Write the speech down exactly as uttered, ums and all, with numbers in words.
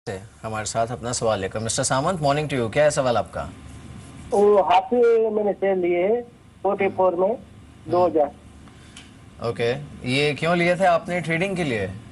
से हमारे साथ अपना सवाल लेकर। Mister Samant, morning to you. क्या है सवाल आपका? वो हाथवे मैंने शेयर लिए है फोर्टी फोर में दो हजार। ओके, ये क्यों लिए थे आपने? ट्रेडिंग के लिए?